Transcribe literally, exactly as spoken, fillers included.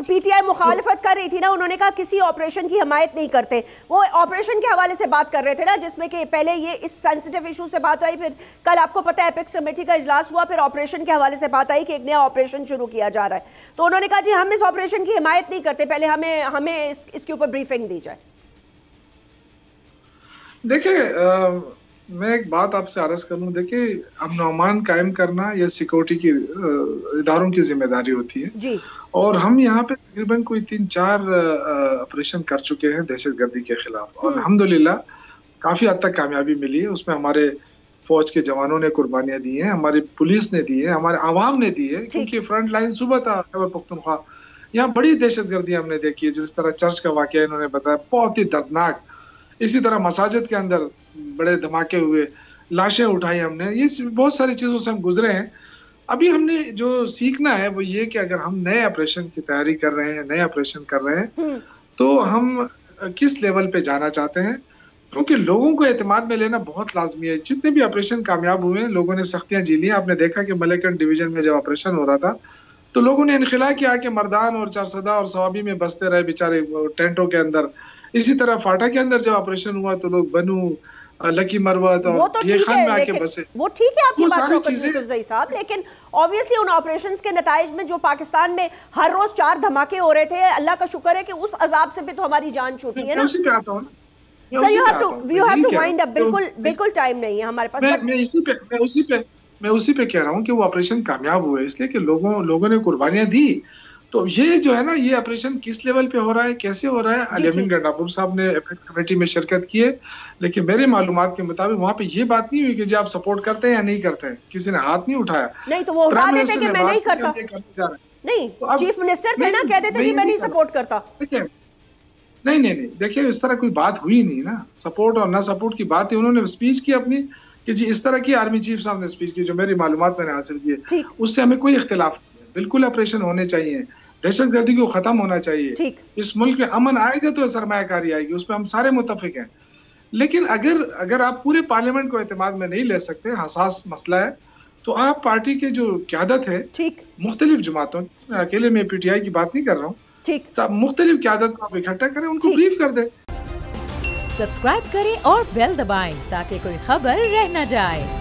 PTI मुखालफत कर रही थी ना, उन्होंने कहा किसी ऑपरेशन की हिमायत नहीं करते। वो ऑपरेशन के हवाले से बात कर रहे थे ना, जिसमें कि पहले ये इस सेंसिटिव इशू से बात आई, फिर कल आपको पता है एपेक्स कमेटी का इजलास हुआ, फिर ऑपरेशन के हवाले से बात आई कि एक नया ऑपरेशन शुरू किया जा रहा है। तो उन्होंने कहा जी हम इस ऑपरेशन की हिमायत नहीं करते, पहले हमें हमें इस, इसके ऊपर ब्रीफिंग दी जाए। देखिए, मैं एक बात आपसे अर्ज करूं, देखिए अमन कायम करना यह सिक्योरिटी की इदारों की जिम्मेदारी होती है जी। और हम यहाँ पे तकरीबन कोई तीन चार ऑपरेशन कर चुके हैं दहशतगर्दी के खिलाफ, और अल्हम्दुलिल्लाह काफी हद तक कामयाबी मिली है। उसमें हमारे फौज के जवानों ने कुर्बानियां दी हैं, हमारी पुलिस ने दी है, हमारे आवाम ने दी है, क्योंकि फ्रंट लाइन सुबह था खैबर पख्तूनख्वा, यहाँ बड़ी दहशतगर्दी हमने देखी है। जिस तरह चर्च का वाकया इन्होंने बताया, बहुत ही दर्दनाक। इसी तरह मसाजिद के अंदर बड़े धमाके हुए, लाशें उठाई हमने, ये बहुत सारी चीजों से हम गुजरे हैं। अभी हमने जो सीखना है वो ये कि अगर हम नए ऑपरेशन की तैयारी कर रहे हैं, नए ऑपरेशन कर रहे हैं, तो हम किस लेवल पे जाना चाहते हैं, क्योंकि लोगों को एतमाद में लेना बहुत लाजमी है। जितने भी ऑपरेशन कामयाब हुए हैं, लोगों ने सख्तियां झेली हैं। आपने देखा कि मलेकगंज डिवीजन में जब ऑपरेशन हो रहा था तो लोगों ने इनखिला किया कि मर्दान और चारसदा और सवाबी में बसते रहे बेचारे टेंटों के अंदर। इसी तरह फाटा के अंदर जब ऑपरेशन हुआ तो लोग बनू, लकी मरवत और तो ये खान में आके बसे। वो ठीक है आपकी वो बात सारी चीजें साहब, लेकिन ऑब्वियसली उन ऑपरेशंस के नताइज में जो पाकिस्तान में हर रोज चार धमाके हो रहे थे, अल्लाह का शुक्र है कि उस अजाब से भी तो हमारी जान छूटी है ना। उसी पे आता हूं ना, So you have to, you have to wind up. बिल्कुल बिल्कुल टाइम नहीं है हमारे पास। मैं मैं इसी पे मैं उसी पे मैं उसी पे कह रहा हूँ कि वो ऑपरेशन कामयाब हुए इसलिए कि लोगों लोगों ने कुर्बानियां दी। तो ये जो है ना, ये ऑपरेशन किस लेवल पे हो रहा है, कैसे हो रहा है, अल-यमीन गंडापुर साहब ने एपेक्स कमेटी में शिरकत की है, लेकिन मेरे मालूमात के मुताबिक वहाँ पे ये बात नहीं हुई कि जी आप सपोर्ट करते हैं या नहीं करते हैं, किसी ने हाथ नहीं उठाया। नहीं तो वो बता देते कि मैं नहीं करता। नहीं, चीफ मिनिस्टर थे ना, कहते थे कि मैं नहीं सपोर्ट करता। नहीं नहीं नहीं देखिए, इस तरह कोई बात हुई नहीं ना, सपोर्ट और ना सपोर्ट की बात है। उन्होंने स्पीच की अपनी कि जी इस तरह की आर्मी चीफ साहब ने स्पीच की, जो मेरी मालूमात मैंने हासिल की है, उससे हमें कोई इख्तिलाफ नहीं है। बिल्कुल ऑपरेशन होने चाहिए, दहशतगर्दी को खत्म होना चाहिए, इस मुल्क में अमन आएगा तो सरमायाकारी आएगी, उस पर हम सारे मुत्तफिक हैं। लेकिन अगर अगर आप पूरे पार्लियामेंट को एतमाद में नहीं ले सकते, हसास मसला है, तो आप पार्टी के जो क़यादत है मुख्तलिफ जमातों, अकेले में पीटीआई की बात नहीं कर रहा हूँ, ठीक, सब मुख्तलिफ क़यादत को आप इकट्ठा करें, उनको ब्रीफ कर दें। सब्सक्राइब करें और बेल दबाएं ताकि कोई खबर रह न जाए।